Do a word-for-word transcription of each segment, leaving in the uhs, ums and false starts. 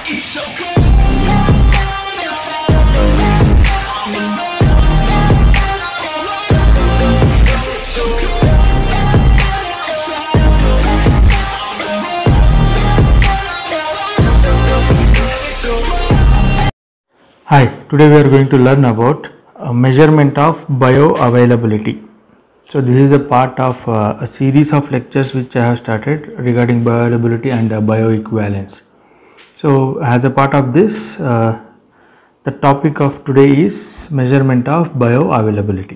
Hi, today we are going to learn about uh, measurement of bioavailability. So this is the part of uh, a series of lectures which I have started regarding bioavailability and uh, bioequivalence. So as a part of this, uh, the topic of today is measurement of bioavailability.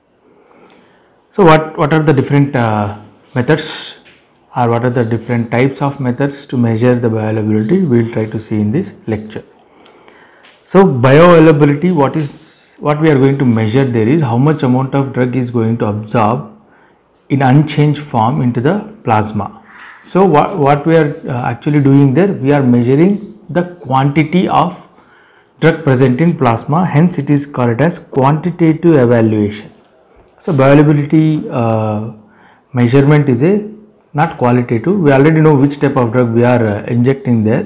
So what, what are the different uh, methods or what are the different types of methods to measure the bioavailability? We will try to see in this lecture. So bioavailability, what is what we are going to measure there is how much amount of drug is going to absorb in unchanged form into the plasma. So what, what we are uh, actually doing there, we are measuring the quantity of drug present in plasma, hence it is called as quantitative evaluation. So bioavailability uh, measurement is a not qualitative. We already know which type of drug we are uh, injecting there.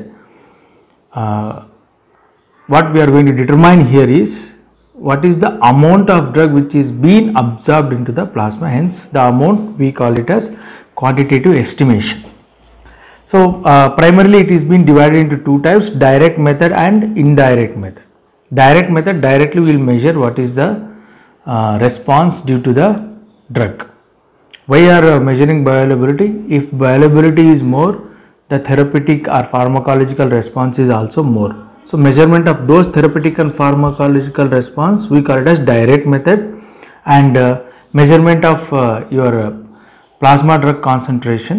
Uh, What we are going to determine here is what is the amount of drug which is being absorbed into the plasma, hence the amount we call it as quantitative estimation. So uh, primarily it is being divided into two types, direct method and indirect method. Direct method, directly we will measure what is the uh, response due to the drug. Why are uh, measuring bioavailability? If bioavailability is more, the therapeutic or pharmacological response is also more. So measurement of those therapeutic and pharmacological response, we call it as direct method, and uh, measurement of uh, your uh, plasma drug concentration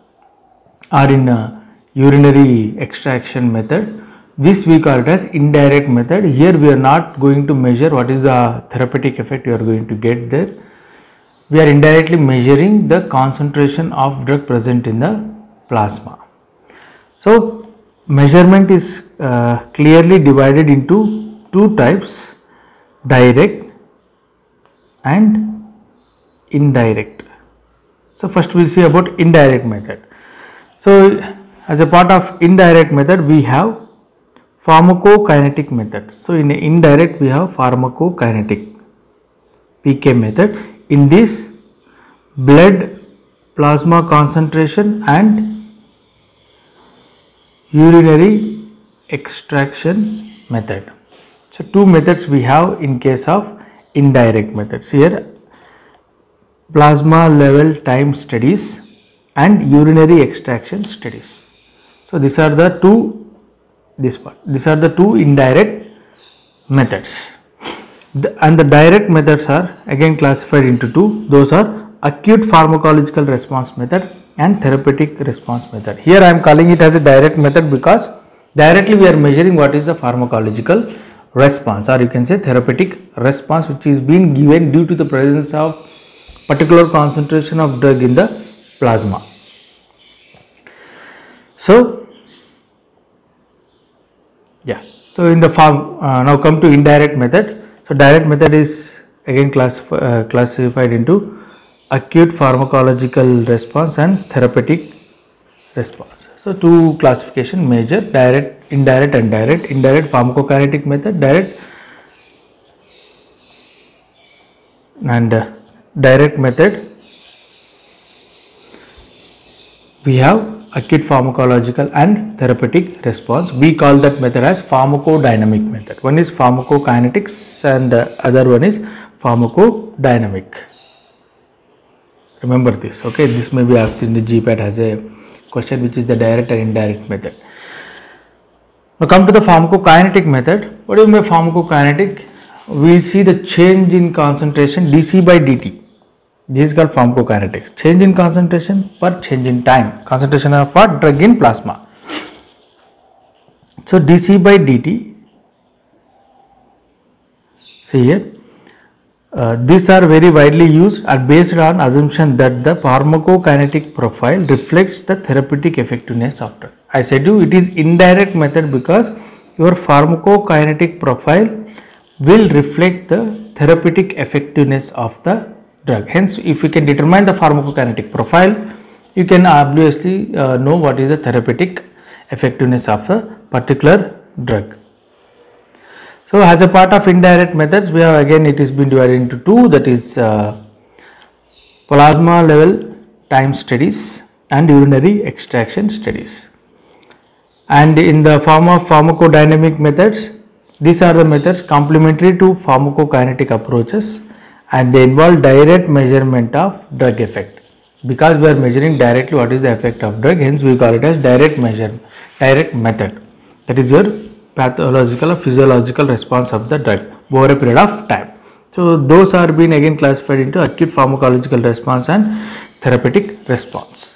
or in uh, urinary extraction method, this we call it as indirect method. Here we are not going to measure what is the therapeutic effect you are going to get there. We are indirectly measuring the concentration of drug present in the plasma. So measurement is uh, clearly divided into two types, direct and indirect. So first we will see about indirect method. So as a part of indirect method, we have pharmacokinetic method. So in indirect we have pharmacokinetic P K method. In this, blood plasma concentration and urinary extraction method. So two methods we have in case of indirect methods. Here plasma level time studies and urinary extraction studies. So these are the two this part these are the two indirect methods. The, and the direct methods are again classified into two. Those are acute pharmacological response method and therapeutic response method. Here I am calling it as a direct method because directly we are measuring what is the pharmacological response, or you can say therapeutic response, which is being given due to the presence of particular concentration of drug in the plasma. So yeah, so in the form uh, now come to indirect method. So direct method is again classif uh, classified into acute pharmacological response and therapeutic response. So two classification major, direct, indirect and direct. Indirect pharmacokinetic method, direct and uh, direct method we have acute pharmacological and therapeutic response. We call that method as pharmacodynamic method. One is pharmacokinetics and uh, other one is pharmacodynamic. Remember this, okay? This may be asked in the G PAT as a question, which is the direct and indirect method. Now come to the pharmacokinetic method. What do you mean by pharmacokinetic? We see the change in concentration dC by dt. This is called pharmacokinetics. Change in concentration per change in time. Concentration of what? Drug in plasma. So dC by dt. See here. Uh, these are very widely used and based on assumption that the pharmacokinetic profile reflects the therapeutic effectiveness of drug. I said you it is indirect method because your pharmacokinetic profile will reflect the therapeutic effectiveness of the drug. Hence, if you can determine the pharmacokinetic profile, you can obviously uh, know what is the therapeutic effectiveness of the particular drug. So as a part of indirect methods, we have again it is been divided into two, that is uh, plasma level time studies and urinary extraction studies. And in the form of pharmacodynamic methods, these are the methods complementary to pharmacokinetic approaches, and they involve direct measurement of drug effect. Because we are measuring directly what is the effect of drug, hence we call it as direct measure, direct method. That is your pathological or physiological response of the drug over a period of time. So those are being again classified into acute pharmacological response and therapeutic response.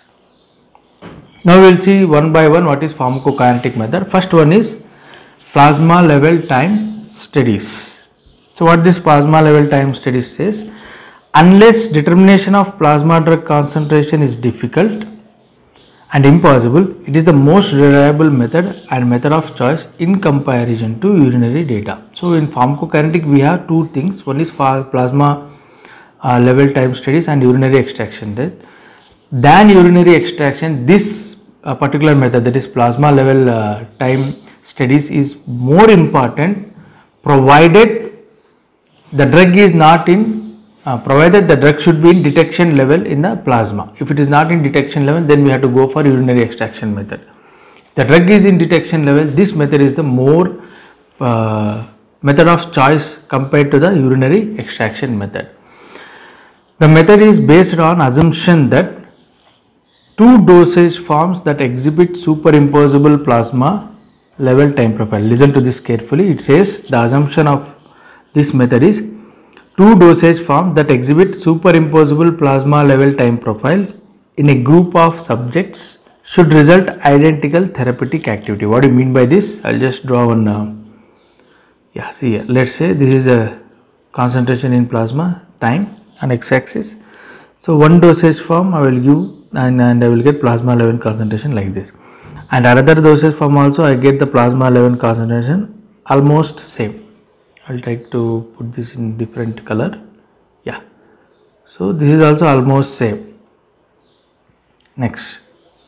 Now we will see one by one what is pharmacokinetic method. First one is plasma level time studies. So what this plasma level time studies says, unless determination of plasma drug concentration is difficult and impossible, it is the most reliable method and method of choice in comparison to urinary data. So in pharmacokinetic we have two things, one is plasma uh, level time studies and urinary extraction. Than urinary extraction, this uh, particular method, that is plasma level uh, time studies, is more important provided the drug is not in Uh, provided the drug should be in detection level in the plasma. If it is not in detection level, then we have to go for urinary extraction method. The drug is in detection level, this method is the more uh, method of choice compared to the urinary extraction method. The method is based on assumption that two dosage forms that exhibit superimposable plasma level time profile. Listen to this carefully. It says the assumption of this method is two dosage forms that exhibit superimposable plasma level time profile in a group of subjects should result identical therapeutic activity. What do you mean by this? I'll just draw one. Uh, yeah, see here. Let's say this is a concentration in plasma time on x-axis. So one dosage form I will give, and, and I will get plasma level concentration like this. And another dosage form also I get the plasma level concentration almost same. I'll try to put this in different color. Yeah, so this is also almost same. Next,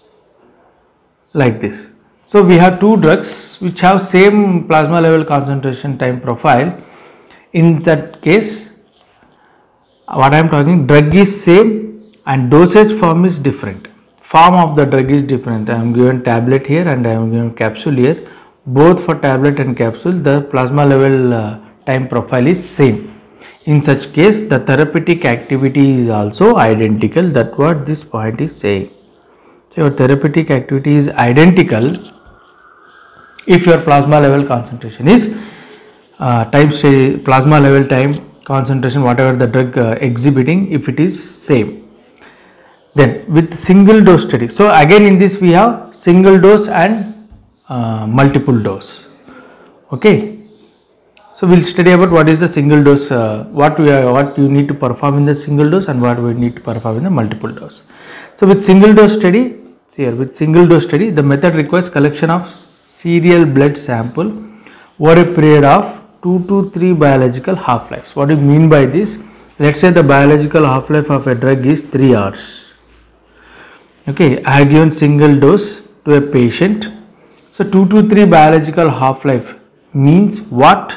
like this. So we have two drugs which have same plasma level concentration time profile. In that case, what I am talking, drug is same and dosage form is different. Form of the drug is different. I am given tablet here and I am given capsule here. Both for tablet and capsule, the plasma level uh, time profile is same. In such case, the therapeutic activity is also identical. That's what this point is saying. So your therapeutic activity is identical if your plasma level concentration is uh, time say plasma level time concentration, whatever the drug uh, exhibiting, if it is same. Then with single dose study. So again in this we have single dose and uh, multiple dose. Okay. So we will study about what is the single dose, uh, what we are, what you need to perform in the single dose and what we need to perform in the multiple dose. So with single dose study, see here, with single dose study, the method requires collection of serial blood sample over a period of two to three biological half-lives. What do you mean by this? Let's say the biological half-life of a drug is three hours. Okay, I have given single dose to a patient. So two to three biological half-life means what?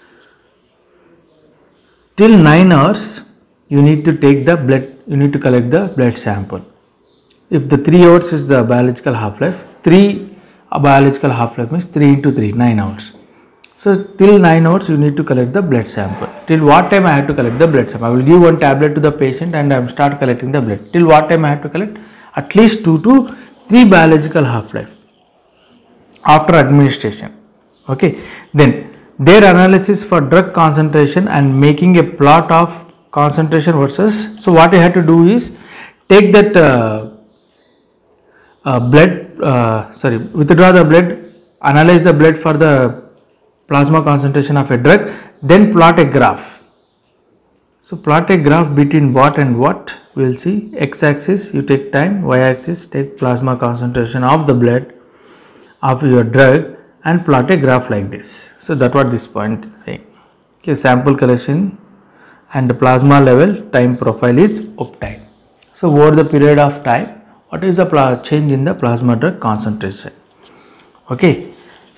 Till nine hours you need to take the blood, you need to collect the blood sample. If the three hours is the biological half-life, three a biological half-life means three into three, nine hours. So till nine hours you need to collect the blood sample. Till what time I have to collect the blood sample? I will give one tablet to the patient and I will start collecting the blood. Till what time I have to collect? At least two to three biological half-life after administration. Okay, then their analysis for drug concentration and making a plot of concentration versus. So what I had to do is take that uh, uh, blood, uh, sorry, withdraw the blood, analyze the blood for the plasma concentration of a drug, then plot a graph. So plot a graph between what and what, we will see. X-axis you take time, y-axis take plasma concentration of the blood of your drug and plot a graph like this. So that's what this point is saying. Okay, sample collection and the plasma level time profile is obtained. So over the period of time, what is the change in the plasma drug concentration? Okay, so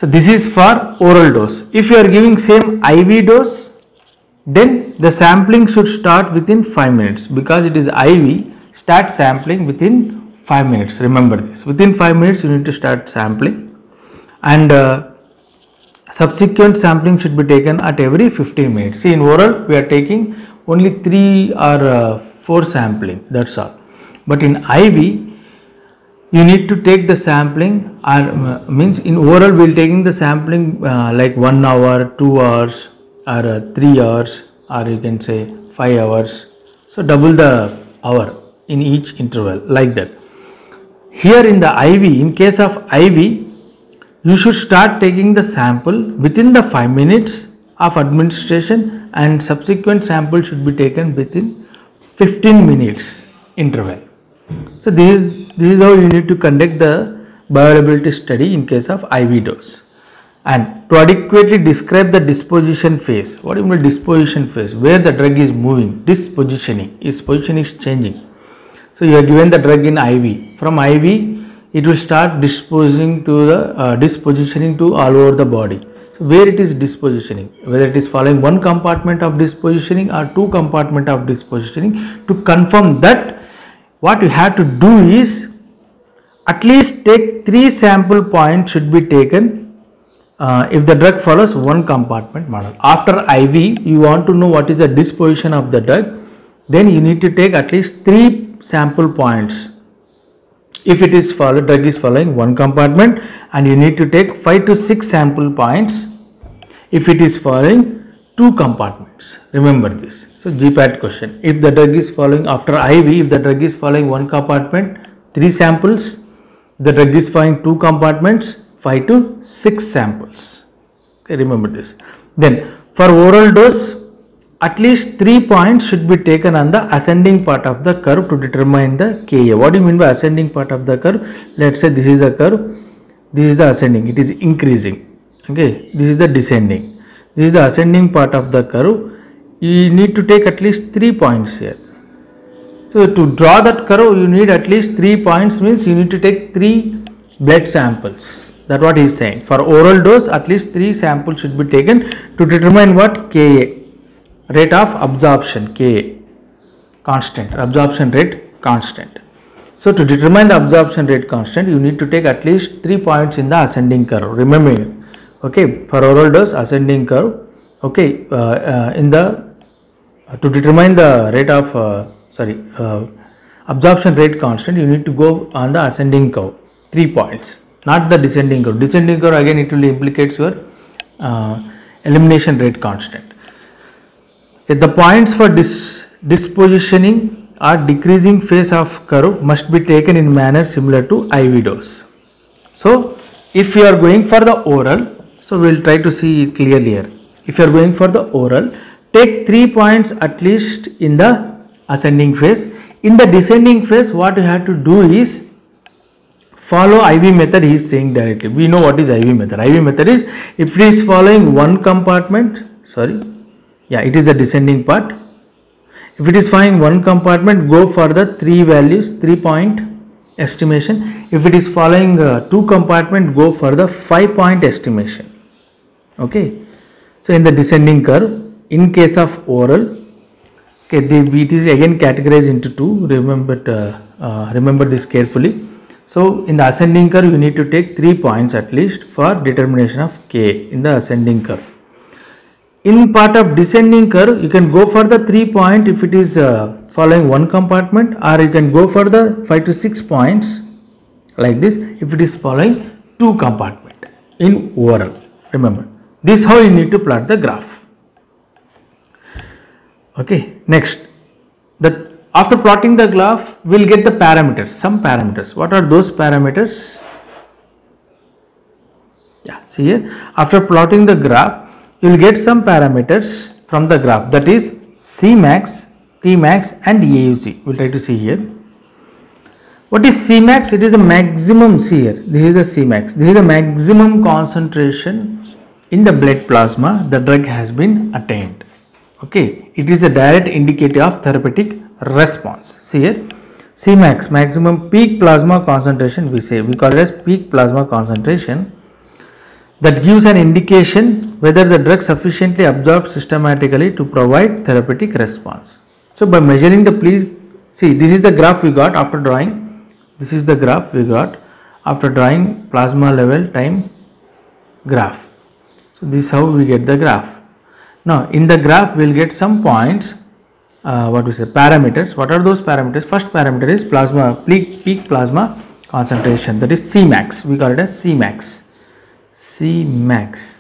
So this is for oral dose. If you are giving same I V dose, then the sampling should start within five minutes, because it is I V. Start sampling within five minutes. Remember this. Within five minutes you need to start sampling, and uh, subsequent sampling should be taken at every fifteen minutes. See, in oral we are taking only three or uh, four sampling. That's all. But in I V you need to take the sampling, or uh, means in oral we will taking the sampling uh, like one hour, two hours, or uh, three hours, or you can say five hours. So double the hour in each interval, like that. Here in the I V, in case of I V, you should start taking the sample within the five minutes of administration, and subsequent sample should be taken within fifteen minutes interval. So this is this is how you need to conduct the bioavailability study in case of I V dose. And to adequately describe the disposition phase, what do you mean disposition phase? Where the drug is moving, dispositioning, its position is changing. So you are given the drug in I V. From I V, it will start disposing to the uh, dispositioning to all over the body. So where it is dispositioning, whether it is following one compartment of dispositioning or two compartment of dispositioning. To confirm that, what you have to do is at least take three sample points should be taken uh, if the drug follows one compartment model. After I V, you want to know what is the disposition of the drug, then you need to take at least three sample points. If it is follow, drug is following one compartment, and you need to take five to six sample points if it is following two compartments. Remember this. So G PAT question. If the drug is following after I V, if the drug is following one compartment, three samples. If the drug is following two compartments, five to six samples. Okay, remember this. Then for oral dose, at least three points should be taken on the ascending part of the curve to determine the K A. What do you mean by ascending part of the curve? Let's say this is a curve, this is the ascending, it is increasing. Okay, this is the descending. This is the ascending part of the curve. You need to take at least three points here. So to draw that curve, you need at least three points, means you need to take three blood samples. That's what he is saying. For oral dose, at least three samples should be taken to determine what K A, rate of absorption, K A, constant, absorption rate constant. So to determine the absorption rate constant, you need to take at least three points in the ascending curve. Remember, okay, for oral dose, ascending curve. Okay, uh, uh, in the uh, to determine the rate of uh, sorry uh, absorption rate constant, you need to go on the ascending curve, three points, not the descending curve. Descending curve, again it will implicate your uh, elimination rate constant. Okay, the points for dis dispositioning or decreasing phase of curve must be taken in manner similar to I V dose. So if you are going for the oral, so we will try to see it clearly here. If you are going for the oral, take three points at least in the ascending phase. In the descending phase, what you have to do is follow I V method. He is saying directly. We know what is I V method. I V method is, if it is following one compartment, sorry, yeah, it is the descending part. If it is following one compartment, go for the three values, three point estimation. If it is following uh, two compartment, go for the five point estimation. Okay. So in the descending curve, in case of oral, okay, the it is again categorized into two. Remember, uh, uh, remember this carefully. So in the ascending curve, you need to take three points at least for determination of K in the ascending curve. In part of descending curve, you can go for the three point if it is uh, following one compartment, or you can go for the five to six points like this if it is following two compartment in oral. Remember, this is how you need to plot the graph. Okay, next, the after plotting the graph, we will get the parameters, some parameters. What are those parameters? Yeah, see here, after plotting the graph, you will get some parameters from the graph, that is C max, T max and A U C. We will try to see here. What is C max? It is the maximum, see here, this is the C max, this is the maximum concentration in the blood plasma the drug has been attained. Okay, it is a direct indicator of therapeutic response. See here, C max, maximum peak plasma concentration, we say, we call it as peak plasma concentration. that gives an indication whether the drug sufficiently absorbed systematically to provide therapeutic response. So by measuring the, please see, this is the graph we got after drawing. This is the graph we got after drawing plasma level time graph. So this is how we get the graph. Now in the graph we will get some points, uh, what we say, parameters. What are those parameters? First parameter is plasma, peak, peak plasma concentration, that is C max. We call it as C max. C max.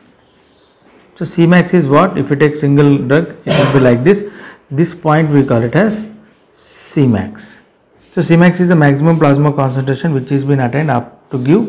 So C max is what? If you take single drug, it will be like this. This point we call it as C max. So C max is the maximum plasma concentration which is been attained up to give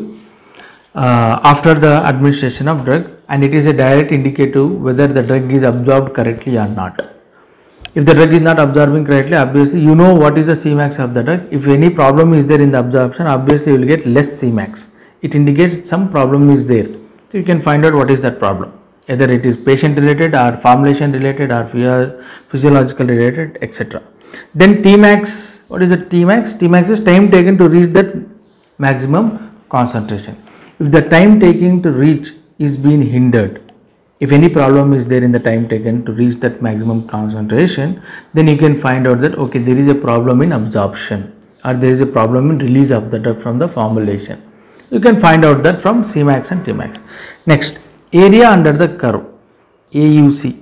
uh, after the administration of drug, and it is a direct indicator whether the drug is absorbed correctly or not. If the drug is not absorbing correctly, obviously you know what is the C max of the drug. If any problem is there in the absorption, obviously you will get less C max. It indicates some problem is there. So you can find out what is that problem. Either it is patient related or formulation related or physiological related, et cetera. Then T max, what is the T max? T max is time taken to reach that maximum concentration. If the time taken to reach is being hindered, if any problem is there in the time taken to reach that maximum concentration, then you can find out that okay, there is a problem in absorption or there is a problem in release of the drug from the formulation. You can find out that from C max and T max. Next, area under the curve, A U C.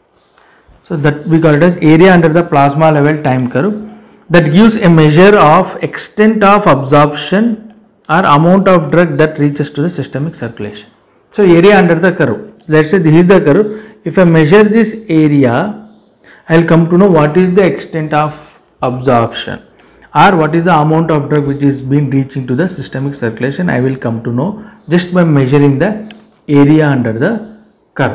So that we call it as area under the plasma level time curve, that gives a measure of extent of absorption or amount of drug that reaches to the systemic circulation. So area under the curve. Let's say this is the curve. If I measure this area, I will come to know what is the extent of absorption or what is the amount of drug which is been reaching to the systemic circulation. I will come to know just by measuring the area under the curve.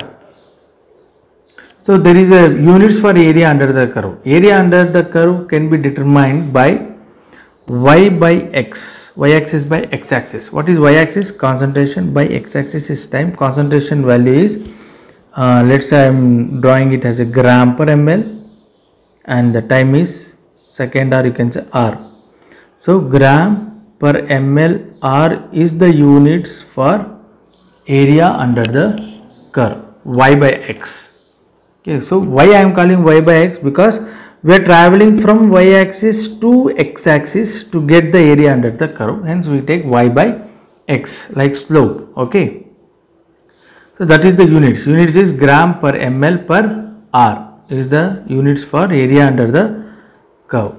So there is a units for area under the curve. Area under the curve can be determined by y by x, y-axis by x-axis. What is y-axis? Concentration. By x-axis is time. Concentration value is, uh, let's say I am drawing it as a gram per ml, and the time is second, or you can say R. So gram per ml R is the units for area under the curve, y by x. Okay, so why I am calling y by x? Because we are traveling from y-axis to x-axis to get the area under the curve, hence we take y by x like slope. Okay, so that is the units. Units is gram per ml per R is the units for area under the curve.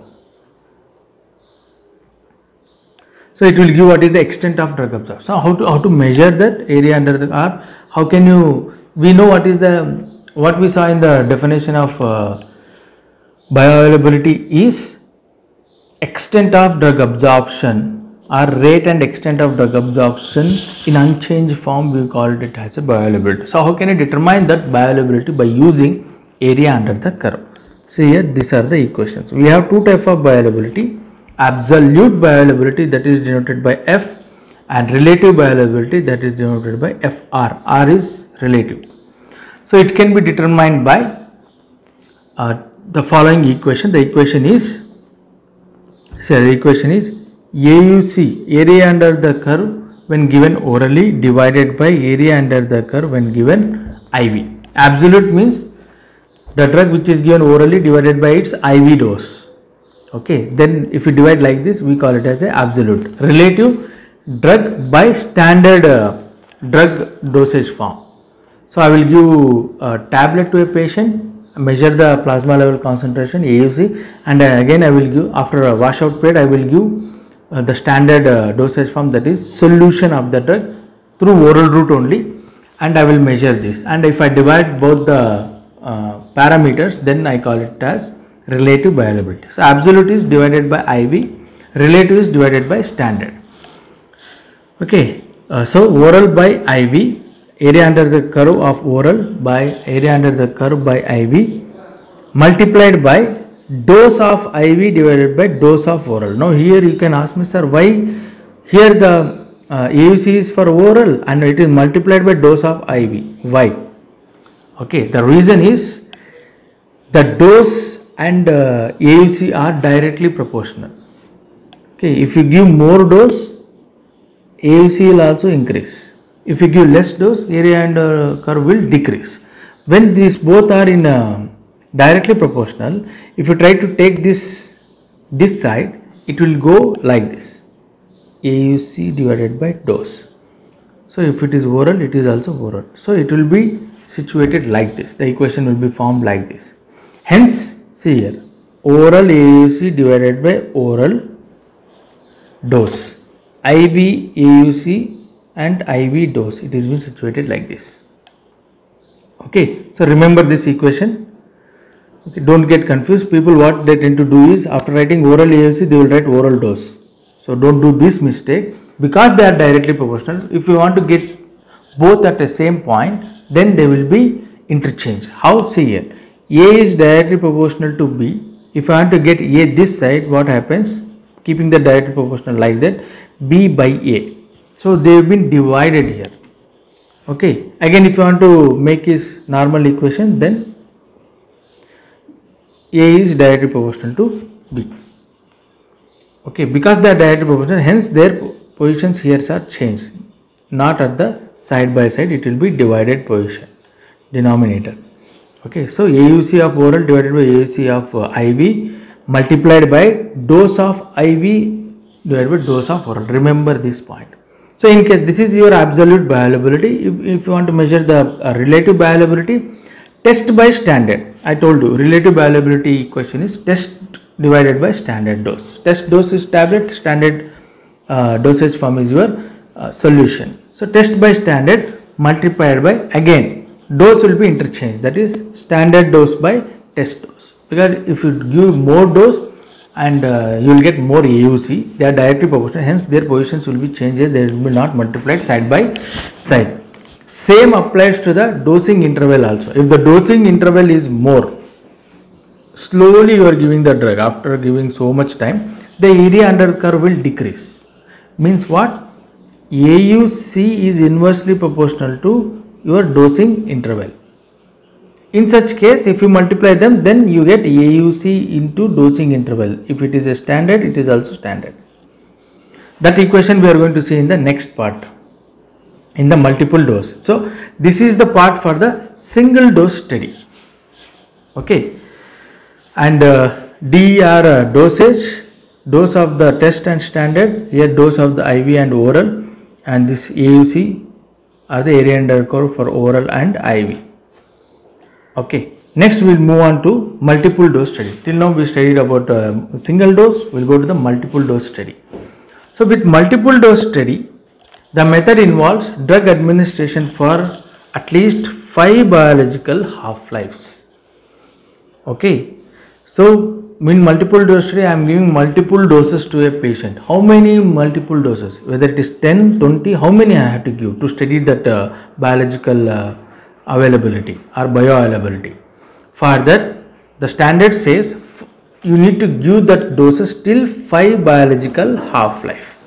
So it will give what is the extent of drug absorption. So how to how to measure that area under the R? How can you? We know what is the what we saw in the definition of uh, bioavailability is extent of drug absorption or rate and extent of drug absorption in unchanged form. We called it as a bioavailability. So how can I determine that bioavailability? By using area under the curve. So here these are the equations. We have two types of bioavailability: absolute bioavailability, that is denoted by F, and relative bioavailability, that is denoted by F R. R is relative. So it can be determined by uh, the following equation. The equation is, so the equation is A U C, area under the curve when given orally, divided by area under the curve when given I V. Absolute means the drug which is given orally divided by its I V dose. Okay, then if you divide like this, we call it as a absolute. Relative, drug by standard uh, drug dosage form. So I will give a tablet to a patient, measure the plasma level concentration A U C, and uh, again I will give, after a washout period, I will give uh, the standard uh, dosage form, that is solution of the drug through oral route only, and I will measure this. And if I divide both the uh, parameters, then I call it as relative bioavailability. So absolute is divided by I V, relative is divided by standard. Okay, uh, so oral by I V, area under the curve of oral by area under the curve by I V multiplied by dose of I V divided by dose of oral. Now here you can ask me, sir, why here the uh, A U C is for oral and it is multiplied by dose of I V? Why? Okay, the reason is the dose and uh, A U C are directly proportional. Okay, if you give more dose, A U C will also increase. If you give less dose, area under curve will decrease. When these both are in uh, directly proportional, if you try to take this this side, it will go like this, A U C divided by dose. So if it is oral, it is also oral. So it will be situated like this. The equation will be formed like this. Hence, see here, oral A U C divided by oral dose. I V A U C and I V dose. It is been situated like this. Okay. So remember this equation. Okay, don't get confused. People, what they tend to do is, after writing oral A U C, they will write oral dose. So don't do this mistake, because they are directly proportional. If you want to get both at the same point, then they will be interchanged. How? See here, A is directly proportional to B. If I want to get A this side, what happens? Keeping the directly proportional like that, B by A. So they have been divided here. Okay. Again, if you want to make this normal equation, then A is directly proportional to B. Okay, because they are directly proportional, hence their positions here are changed, not at the side by side, it will be divided position, denominator. Okay, so A U C of oral divided by A U C of uh, I V multiplied by dose of I V divided by dose of oral. Remember this point. So in case this is your absolute bioavailability, if, if you want to measure the uh, relative bioavailability, test by standard. I told you relative bioavailability equation is test divided by standard dose. Test dose is tablet, standard uh, dosage form is your uh, solution. So test by standard multiplied by, again dose will be interchanged, that is standard dose by test dose, because if you give more dose and uh, you will get more A U C, they are directly proportional, hence their positions will be changed, they will be not multiplied side by side. Same applies to the dosing interval also. If the dosing interval is more, slowly you are giving the drug, after giving so much time, the area under curve will decrease. Means what? A U C is inversely proportional to your dosing interval. In such case, if you multiply them, then you get A U C into dosing interval. If it is a standard, it is also standard. That equation we are going to see in the next part, in the multiple dose. So this is the part for the single dose study. Okay. And uh, D are uh, dosage, dose of the test and standard, here dose of the I V and oral, and this A U C are the area under curve for oral and I V. Okay. Next we will move on to multiple dose study. Till now we studied about uh, single dose, we will go to the multiple dose study. So with multiple dose study, the method involves drug administration for at least five biological half-lives. Okay. So in multiple dose study, I am giving multiple doses to a patient. How many multiple doses? Whether it is ten, twenty, how many I have to give to study that uh, biological uh, availability or bioavailability? For that, the standard says you need to give that doses till five biological half-life.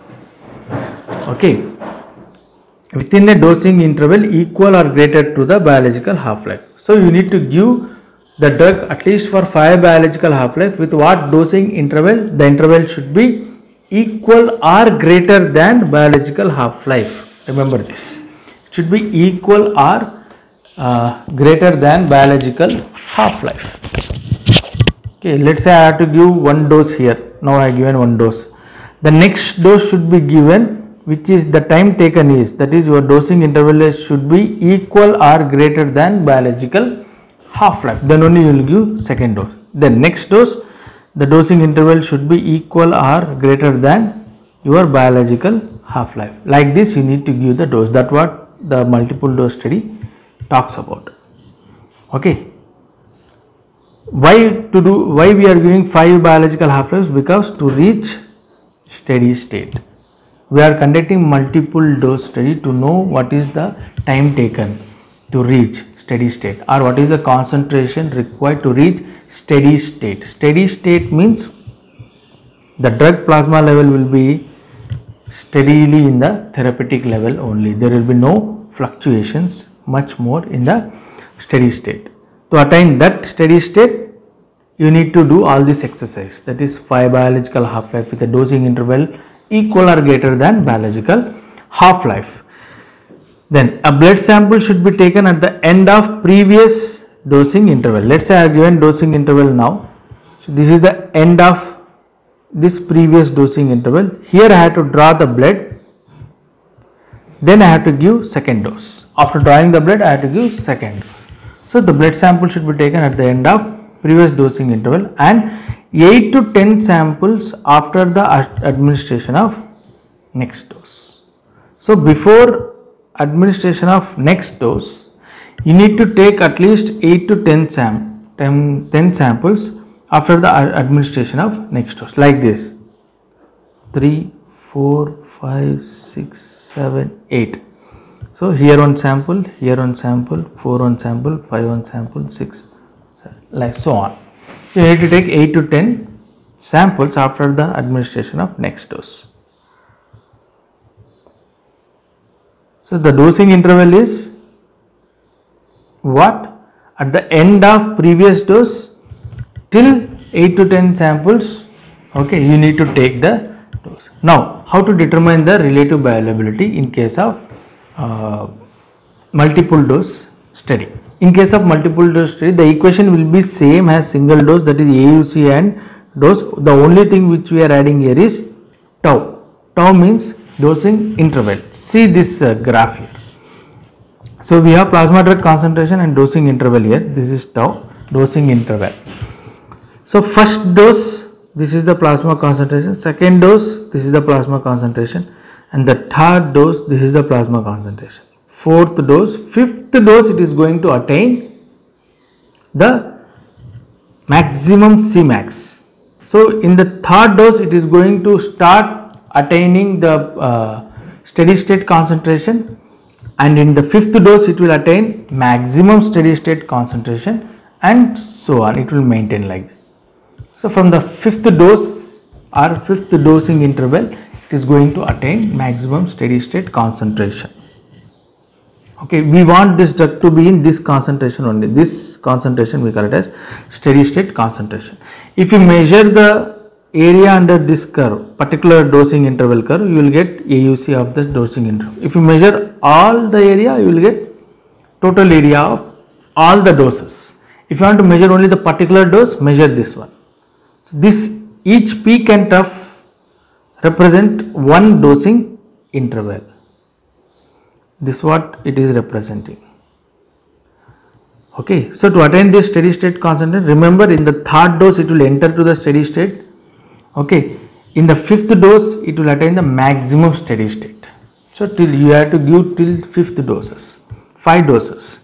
Okay. Within a dosing interval equal or greater to the biological half-life. So you need to give the drug at least for five biological half-life. With what dosing interval? The interval should be equal or greater than biological half-life. Remember this. It should be equal or uh, greater than biological half-life. Okay, let's say I have to give one dose here. Now I have given one dose. The next dose should be given, which is the time taken is, that is your dosing interval should be equal or greater than biological half-life, then only you will give second dose. Then next dose, the dosing interval should be equal or greater than your biological half-life. Like this you need to give the dose. That's what the multiple dose study talks about. Okay. Why to do, why we are giving five biological half-lives? Because to reach steady state. We are conducting multiple dose study to know what is the time taken to reach steady state, or what is the concentration required to reach steady state. Steady state means the drug plasma level will be steadily in the therapeutic level only. There will be no fluctuations much more in the steady state. To attain that steady state, you need to do all this exercise, that is five biological half-life with a dosing interval equal or greater than biological half-life. Then a blood sample should be taken at the end of previous dosing interval. Let's say I have given dosing interval now. So this is the end of this previous dosing interval. Here I have to draw the blood. Then I have to give second dose. After drawing the blood, I have to give second dose. So the blood sample should be taken at the end of previous dosing interval and eight to ten samples after the administration of next dose. So before administration of next dose, you need to take at least eight to ten, sam ten, ten samples after the administration of next dose, like this: three, four, five, six, seven, eight. So here one sample, here one sample, four one sample, five one sample, six, seven, like so on. You need to take eight to ten samples after the administration of next dose. So the dosing interval is what? At the end of previous dose till eight to ten samples, okay, you need to take the dose. Now, how to determine the relative bioavailability in case of uh, multiple dose study? In case of multiple dose study, the equation will be same as single dose, that is A U C and dose. The only thing which we are adding here is tau. Tau means dosing interval. See this uh, graph here. So we have plasma drug concentration and dosing interval here. This is tau, dosing interval. So first dose, this is the plasma concentration. Second dose, this is the plasma concentration. And the third dose, this is the plasma concentration. Fourth dose, fifth dose, it is going to attain the maximum Cmax. So in the third dose, it is going to start attaining the uh, steady state concentration, and in the fifth dose it will attain maximum steady state concentration, and so on, it will maintain like that. So from the fifth dose or fifth dosing interval, it is going to attain maximum steady state concentration. Okay, we want this drug to be in this concentration only. This concentration we call it as steady state concentration. If you measure the area under this curve, particular dosing interval curve, you will get A U C of the dosing interval. If you measure all the area, you will get total area of all the doses. If you want to measure only the particular dose, measure this one. So this each peak and trough represent one dosing interval. This is what it is representing. Okay, so to attain this steady state concentration, remember in the third dose it will enter to the steady state. Okay, in the fifth dose it will attain the maximum steady state. So till you have to give till fifth doses, five doses.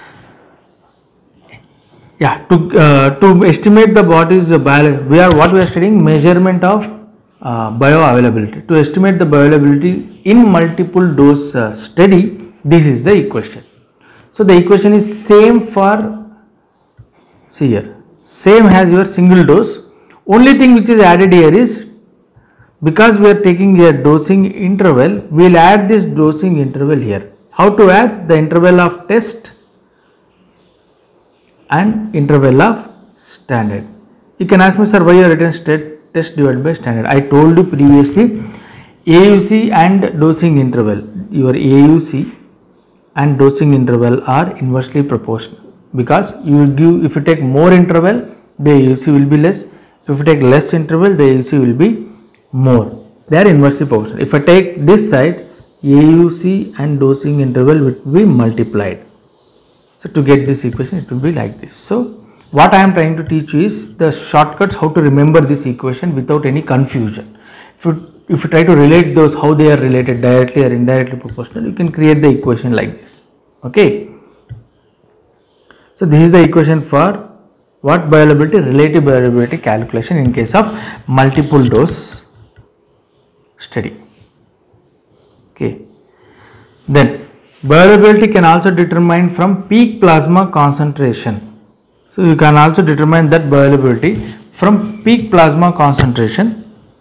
Yeah, to uh, to estimate the what is the bio, we are what we are studying measurement of uh, bioavailability. To estimate the bioavailability in multiple dose uh, study, this is the equation. So the equation is same for, see here, same as your single dose. Only thing which is added here is, because we are taking a dosing interval, we will add this dosing interval here. How to add? The interval of test and interval of standard. You can ask me, sir, why you are written state test divided by standard? I told you previously, A U C and dosing interval, your A U C and dosing interval are inversely proportional, because you will give, if you take more interval, the A U C will be less. If you take less interval, the A U C will be more. They are inversely proportional. If I take this side, A U C and dosing interval will be multiplied. So to get this equation, it will be like this. So what I am trying to teach you is the shortcuts, how to remember this equation without any confusion. If you, if you try to relate those, how they are related, directly or indirectly proportional, you can create the equation like this. Okay. So this is the equation for what? Bioavailability, relative bioavailability calculation in case of multiple dose study. Okay. Then bioavailability can also determine from peak plasma concentration. So you can also determine that bioavailability from peak plasma concentration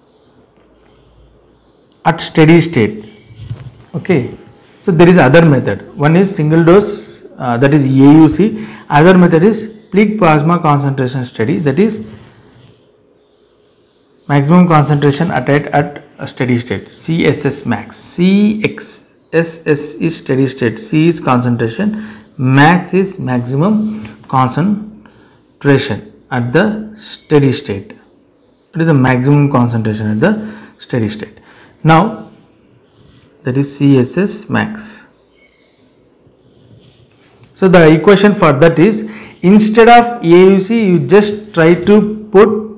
at steady state. Okay. So there is other method. One is single dose, uh, that is A U C. Other method is peak plasma concentration study, that is maximum concentration attained at a steady state, C S S max, C X S S is steady state, C is concentration, max is maximum concentration at the steady state. It is the maximum concentration at the steady state. Now that is C S S max. So the equation for that is, instead of A U C you just try to put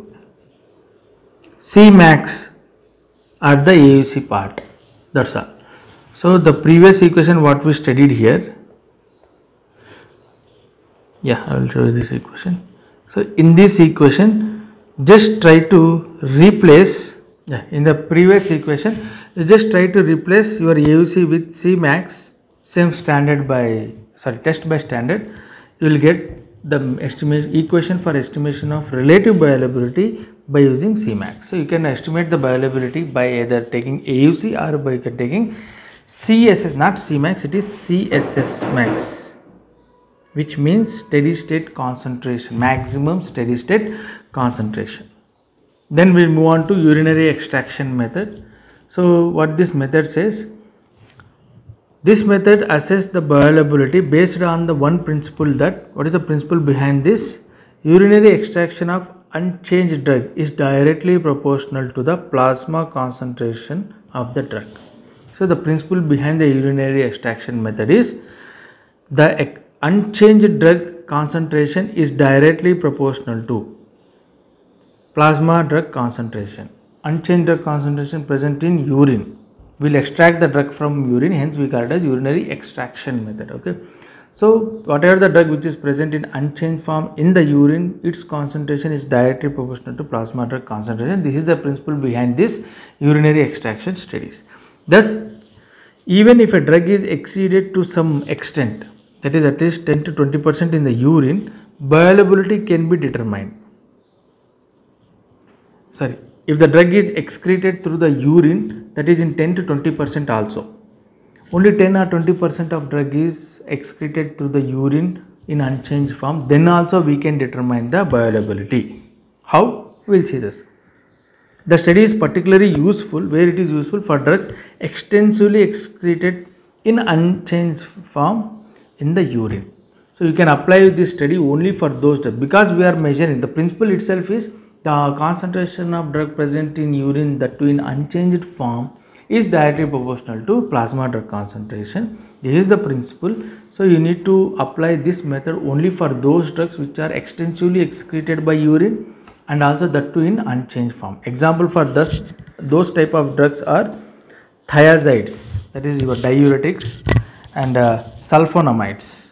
C max at the A U C part, that's all. So the previous equation what we studied here, yeah, I will show you this equation. So in this equation just try to replace, yeah, in the previous equation you just try to replace your A U C with C max, same standard by sorry test by standard, you will get the estimate equation for estimation of relative bioavailability by using C max. So you can estimate the bioavailability by either taking A U C or by taking C S S, not C max, it is C S S max, which means steady state concentration, maximum steady state concentration. Then we will move on to urinary extraction method. So what this method says, this method assesses the bioavailability based on the one principle, that what is the principle behind this? Urinary extraction of unchanged drug is directly proportional to the plasma concentration of the drug. So the principle behind the urinary extraction method is the unchanged drug concentration is directly proportional to plasma drug concentration. Unchanged drug concentration present in urine. We will extract the drug from urine, hence we call it as urinary extraction method. Okay. So whatever the drug which is present in unchanged form in the urine, its concentration is directly proportional to plasma drug concentration. This is the principle behind this urinary extraction studies. Thus, even if a drug is exceeded to some extent, that is at least ten to twenty percent in the urine, bioavailability can be determined. Sorry. If the drug is excreted through the urine, that is in ten to twenty percent also. Only ten or twenty percent of drug is excreted through the urine in unchanged form, then also we can determine the bioavailability. How? We will see this. The study is particularly useful where it is useful for drugs extensively excreted in unchanged form in the urine. So you can apply this study only for those drugs, because we are measuring, the principle itself is the concentration of drug present in urine, that too in unchanged form, is directly proportional to plasma drug concentration. This is the principle. So you need to apply this method only for those drugs which are extensively excreted by urine, and also that too in unchanged form. Example for this, those type of drugs are thiazides, that is your diuretics, and uh, sulfonamides.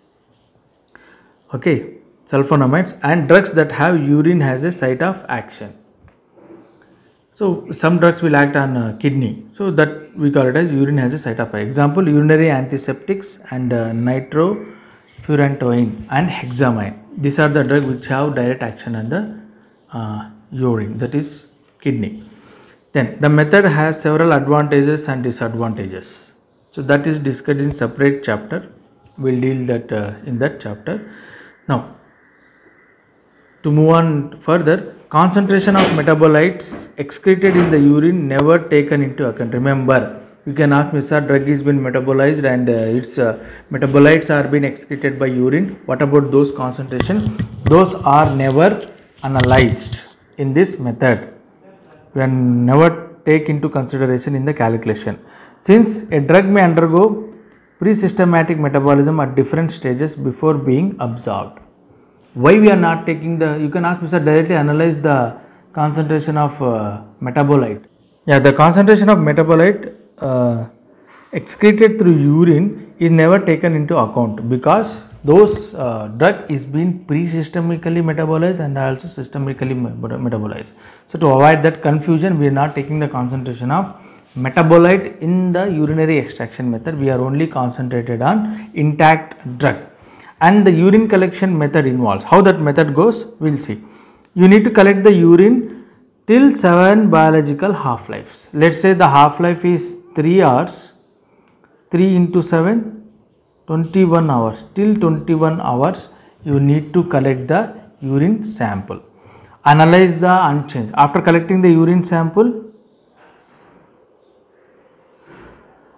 Okay. Sulfonamides, and drugs that have urine as a site of action. So some drugs will act on uh, kidney, so that we call it as urine as a site of action. Example, urinary antiseptics and uh, nitrofurantoin and hexamine. These are the drugs which have direct action on the uh, urine, that is kidney. Then the method has several advantages and disadvantages. So that is discussed in separate chapter. We will deal that uh, in that chapter. Now, to move on further, concentration of metabolites excreted in the urine never taken into account. Remember, you can ask me, sir, drug is been metabolized and uh, its uh, metabolites are being excreted by urine. What about those concentration? Those are never analyzed in this method. We are never take into consideration in the calculation. Since a drug may undergo pre-systematic metabolism at different stages before being absorbed. Why we are not taking the, you can ask me, sir, directly analyze the concentration of uh, metabolite. Yeah, the concentration of metabolite uh, excreted through urine is never taken into account, because those uh, drug is being pre-systemically metabolized and also systemically metabolized. So to avoid that confusion, we are not taking the concentration of metabolite in the urinary extraction method. We are only concentrated on intact drug. And the urine collection method involves, how that method goes, we will see. You need to collect the urine till seven biological half-lives. Let us say the half-life is three hours, three into seven, twenty-one hours. Till twenty-one hours you need to collect the urine sample. Analyze the unchanged. After collecting the urine sample,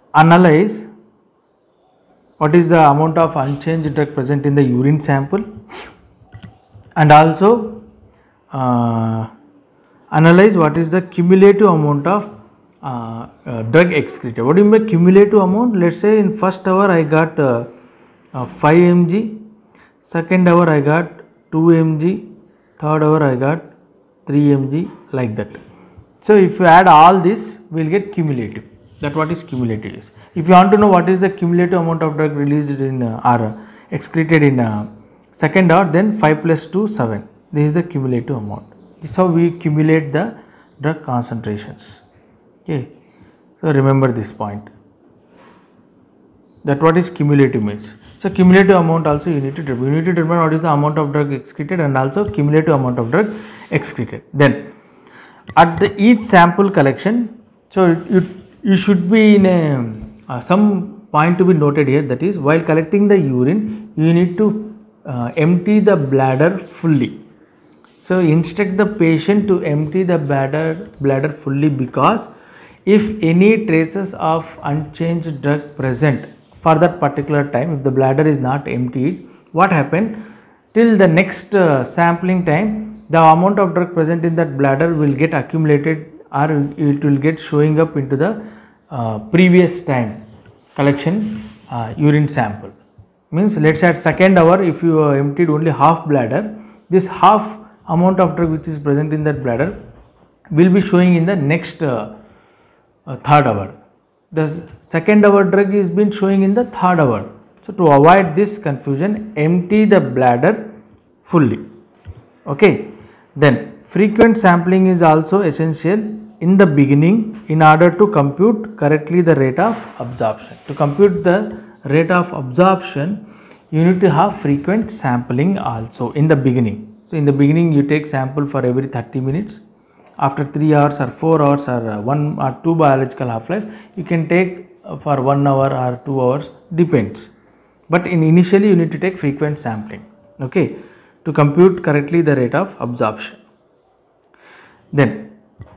analyze what is the amount of unchanged drug present in the urine sample, and also uh, analyze what is the cumulative amount of uh, uh, drug excreted. What do you mean by cumulative amount? Let us say in first hour I got uh, uh, five milligrams, second hour I got two milligrams, third hour I got three milligrams, like that. So, if you add all this, we will get cumulative. That what is cumulative is. If you want to know what is the cumulative amount of drug released in uh, or excreted in uh, second hour, then five plus two, seven. This is the cumulative amount. This is how we accumulate the drug concentrations. Okay. So, remember this point. That what is cumulative means. So, cumulative amount also you need to remember. You need to remember what is the amount of drug excreted and also cumulative amount of drug excreted. Then, at the each sample collection, so you, you should be in a uh, some point to be noted here, that is while collecting the urine you need to uh, empty the bladder fully. So, instruct the patient to empty the bladder bladder fully, because if any traces of unchanged drug present for that particular time, if the bladder is not emptied, what happened till the next uh, sampling time, the amount of drug present in that bladder will get accumulated or it will get showing up into the uh, previous time collection uh, urine sample. Means let us say at second hour, if you uh, emptied only half bladder, this half amount of drug which is present in that bladder will be showing in the next uh, uh, third hour. The second hour drug is been showing in the third hour. So, to avoid this confusion, empty the bladder fully. Okay. Then frequent sampling is also essential in the beginning in order to compute correctly the rate of absorption. To compute the rate of absorption, you need to have frequent sampling also in the beginning. So, in the beginning you take sample for every thirty minutes. After three hours or four hours or one or two biological half-life, you can take for one hour or two hours, depends. But in initially you need to take frequent sampling, okay, to compute correctly the rate of absorption. Then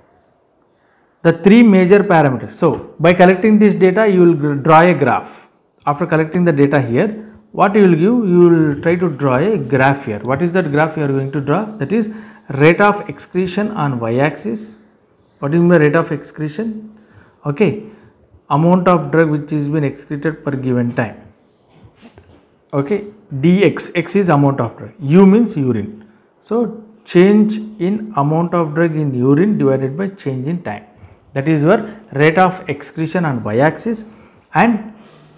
the three major parameters. So, by collecting this data you will draw a graph. After collecting the data here, what you will give? You will try to draw a graph here. What is that graph you are going to draw? That is rate of excretion on y-axis. What is the rate of excretion? Okay, amount of drug which is been excreted per given time. Okay, dx, x is amount of drug, u means urine. So, change in amount of drug in urine divided by change in time. That is your rate of excretion on y-axis and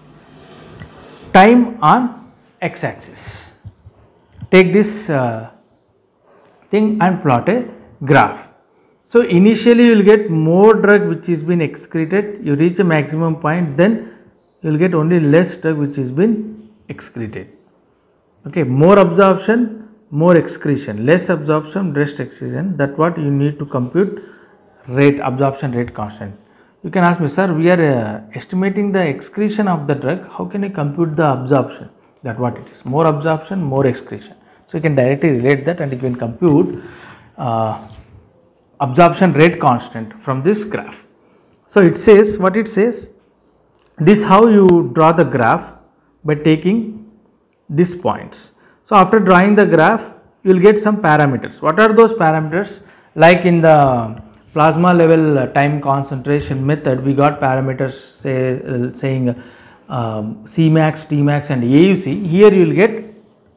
time on x-axis. Take this uh, thing and plot a graph. So, initially you will get more drug which is been excreted, you reach a maximum point, then you will get only less drug which is been excreted. Okay, more absorption, more excretion, less absorption, less excretion. That what you need to compute rate, absorption rate constant. You can ask me, sir, we are uh, estimating the excretion of the drug, how can I compute the absorption? That what it is, more absorption, more excretion. So, you can directly relate that and you can compute uh, absorption rate constant from this graph. So, it says, what it says, this how you draw the graph by taking these points. So, after drawing the graph, you will get some parameters. What are those parameters? Like in the plasma level uh, time concentration method, we got parameters say, uh, saying um, Cmax, Tmax and A U C. Here you will get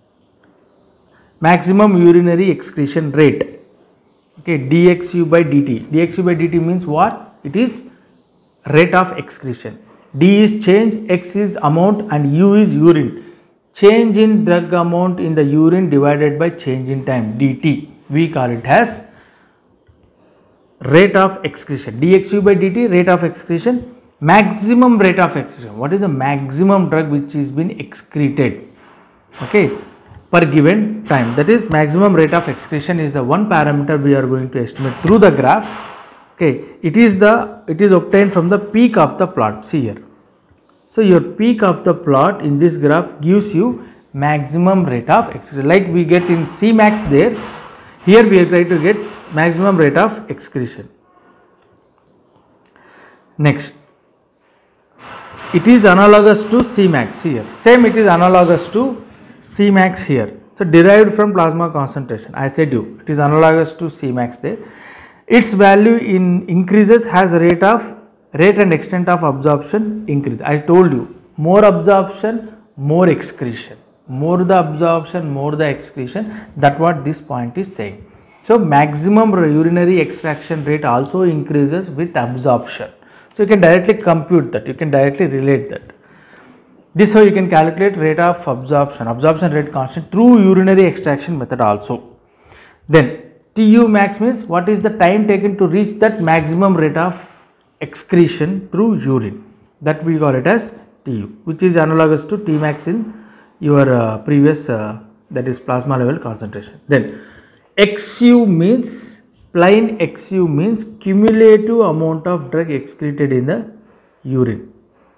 maximum urinary excretion rate, okay, dxu by dt. Dxu by dt means what? It is rate of excretion. D is change, x is amount and u is urine. Change in drug amount in the urine divided by change in time, dt. We call it as rate of excretion. Dxu by dt, rate of excretion, maximum rate of excretion. What is the maximum drug which is been excreted, okay, per given time? That is maximum rate of excretion is the one parameter we are going to estimate through the graph. Okay, it is the it is obtained from the peak of the plot. See here. So, your peak of the plot in this graph gives you maximum rate of excretion. Like we get in Cmax there, here we are trying to get maximum rate of excretion. Next, it is analogous to Cmax here. Same, it is analogous to Cmax here. So derived from plasma concentration. I said you, it is analogous to Cmax there. Its value in increases has rate of rate and extent of absorption increase. I told you, more absorption, more excretion. More the absorption, more the excretion. That what this point is saying. So maximum urinary extraction rate also increases with absorption. So you can directly compute that, you can directly relate that. This how you can calculate rate of absorption, absorption rate constant through urinary extraction method also. Then T U max means what is the time taken to reach that maximum rate of excretion through urine. That we call it as T U, which is analogous to T max in your uh, previous uh, that is plasma level concentration. Then X U means, plain X U means cumulative amount of drug excreted in the urine,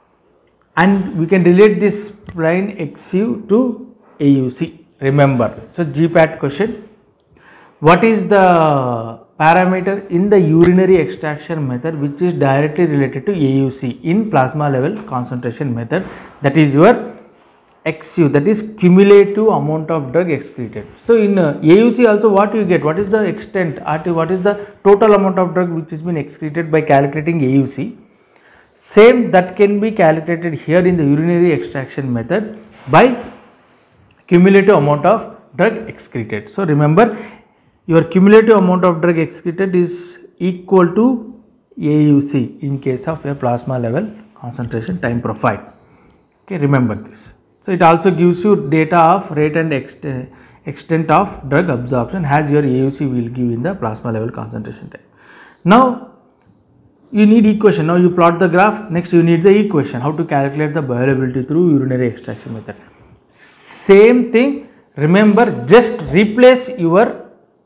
and we can relate this plain X U to A U C. Remember, so G PAT question, what is the parameter in the urinary extraction method which is directly related to A U C in plasma level concentration method? That is your X U, that is cumulative amount of drug excreted. So in uh, A U C also what you get, what is the extent, what is the total amount of drug which has been excreted by calculating A U C. Same that can be calculated here in the urinary extraction method by cumulative amount of drug excreted. So remember, your cumulative amount of drug excreted is equal to A U C in case of a plasma level concentration time profile. Okay, remember this. So it also gives you data of rate and ext extent of drug absorption as your A U C will give in the plasma level concentration time. Now you need equation. Now you plot the graph. Next you need the equation, how to calculate the bioavailability through urinary extraction method. Same thing, remember, just replace your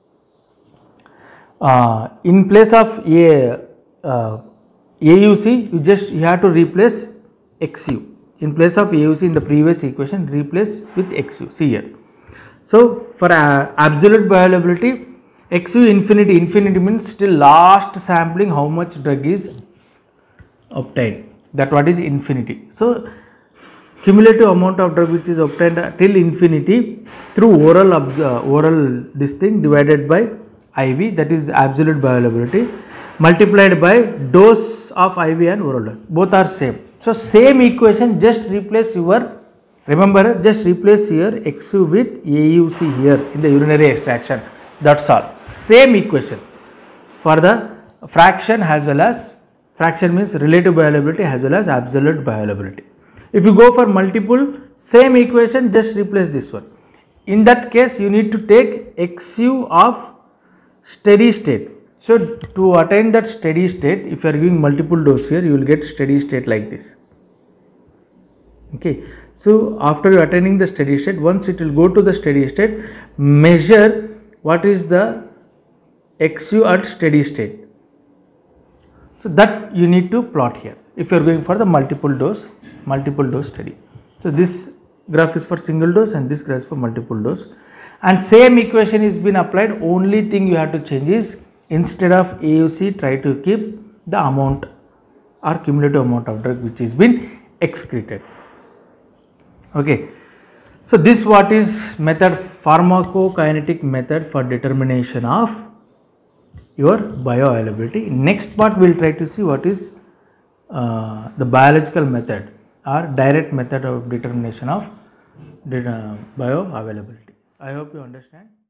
uh, in place of a uh, A U C, you just you have to replace X U. In place of A U C in the previous equation, replace with X U. See here. So for uh, absolute bioavailability, X U infinity, infinity means still last sampling how much drug is obtained. That what is infinity. So cumulative amount of drug which is obtained till infinity through oral uh, oral this thing divided by I V, that is absolute bioavailability, multiplied by dose of I V and oral dose. Both are same. So same equation, just replace your, remember, just replace here X U with A U C here in the urinary extraction. That's all. Same equation for the fraction as well as, fraction means relative bioavailability as well as absolute bioavailability. If you go for multiple, same equation, just replace this one. In that case, you need to take X U of steady state. So to attain that steady state, if you are giving multiple dose here, you will get steady state like this. Okay. So after you attaining the steady state, once it will go to the steady state, measure what is the X U at steady state. So that you need to plot here if you are going for the multiple dose, multiple dose study. So this graph is for single dose and this graph is for multiple dose, and same equation is been applied. Only thing you have to change is, instead of A U C, try to keep the amount or cumulative amount of drug which is been excreted. Okay. So this what is method, pharmacokinetic method for determination of your bioavailability. Next part we will try to see what is uh, the biological method or direct method of determination of uh, bioavailability. I hope you understand.